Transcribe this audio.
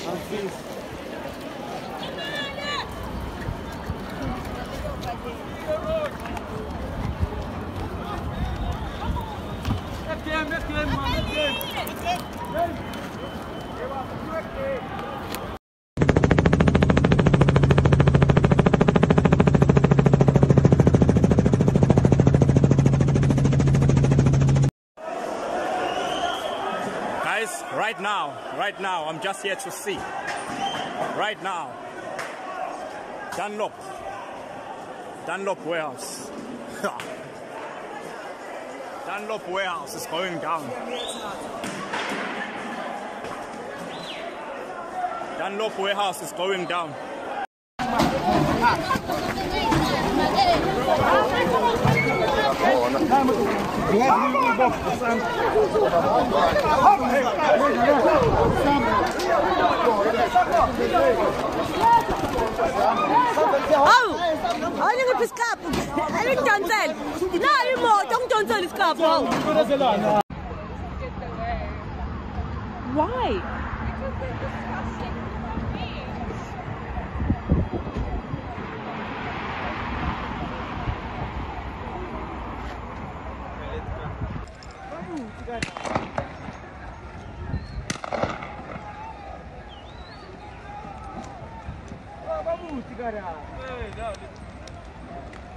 Guys, right now, I'm just here to see. Right now, Dunlop warehouse. Dunlop warehouse is going down. Dunlop warehouse is going down. Ano yung piskap? Anong Johnson? Nari mo, itong Johnson is kapo. Why? Because they're disgusting beings. Vamos, cara.